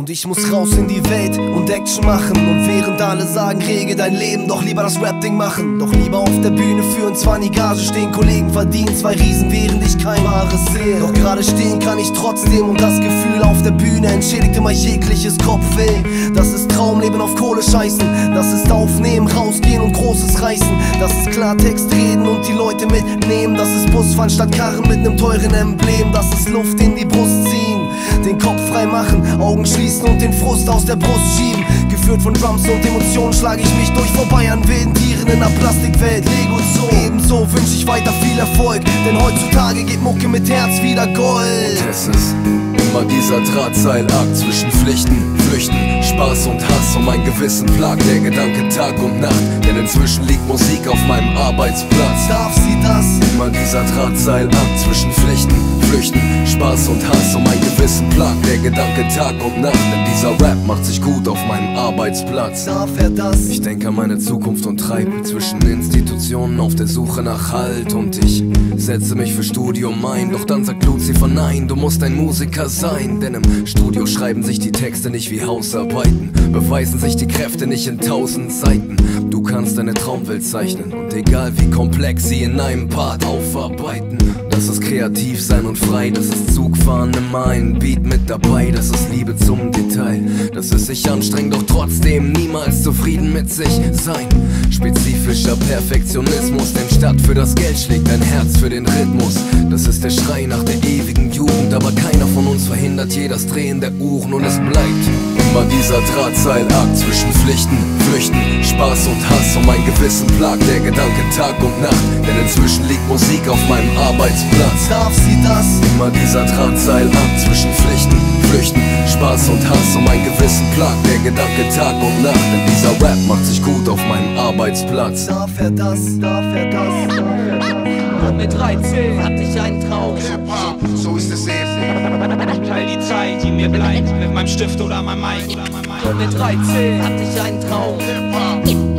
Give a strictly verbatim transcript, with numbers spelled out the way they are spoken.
Und ich muss raus in die Welt und Action machen. Und während alle sagen, rege dein Leben, doch lieber das Rap-Ding machen. Doch lieber auf der Bühne für und zwar die Gage stehen. Kollegen verdienen zwei Riesen, während ich kein Wahres sehe. Doch gerade stehen kann ich trotzdem, und das Gefühl auf der Bühne entschädigt immer jegliches Kopfweh. Das ist Traumleben auf Kohle scheißen, das ist aufnehmen, rausgehen und Großes reißen. Das ist Klartext reden und die Leute mitnehmen. Das ist Busfahren statt Karren mit nem teuren Emblem. Das ist Luft in die Brust ziehen, den Kopf frei machen, Augen schließen und den Frust aus der Brust schieben. Geführt von Drums und Emotionen schlage ich mich durch vorbei an wilden Tieren in der Plastikwelt. Lego Zoo, ebenso wünsche ich weiter viel Erfolg, denn heutzutage geht Mucke mit Herz wieder Gold. Es ist immer dieser Drahtseilakt zwischen Pflichten, Flüchten, Spaß und Hass. Um mein Gewissen plagt der Gedanke Tag und Nacht, denn inzwischen liegt Musik auf meinem Arbeitsplatz. Darf sie das? Immer dieser Drahtseilakt zwischen Pflichten, Flüchten, Spaß und Hass. Um mein Gewissen plagt der Gedanke Tag und Nacht, denn dieser Rap macht sich gut auf meinem Arbeitsplatz. Darf er das? Ich denke an meine Zukunft und treibe zwischen Institutionen auf der Suche nach Halt. Und ich setze mich für Studium ein, doch dann sagt Lucifer nein, du musst ein Musiker sein. Denn im Studio schreiben sich die Texte nicht wie Hausarbeiten, beweisen sich die Kräfte nicht in tausend Seiten. Du kannst deine Traumwelt zeichnen und egal wie komplex sie in einem Part aufarbeiten. Das ist kreativ sein und frei, das ist Zugfahren, immer ein Beat mit dabei. Das ist Liebe zum Detail, das ist sich anstrengen, doch trotzdem niemals zufrieden mit sich sein. Spezifischer Perfektionismus, denn statt für das Geld schlägt dein Herz für den Rhythmus. Das ist der Schrei nach der ewigen Jugend, aber keiner von uns verhindert je das Drehen der Uhren. Und es bleibt immer dieser Drahtseilakt zwischen Pflichten, Flüchten, Spaß und Hass. Um mein Gewissen plagt der Gedanke Tag und Nacht, denn inzwischen liegt Musik auf meinem Arbeitsplatz. Darf sie das? Immer dieser Drahtseilakt zwischen Pflichten, Flüchten, Spaß und Hass. Um mein Gewissen plagt der Gedanke Tag und Nacht, denn dieser Rap macht sich gut auf meinem Arbeitsplatz. Darf er das? Darf er das? Darf er das? Und mit dreizehn hatte ich einen Traum. Hip-Hop, so ist es eben. Ich teil die Zeit, die mir bleibt, mit meinem Stift oder meinem Mic. Und mit dreizehn hatte ich einen Traum. Hip-Hop.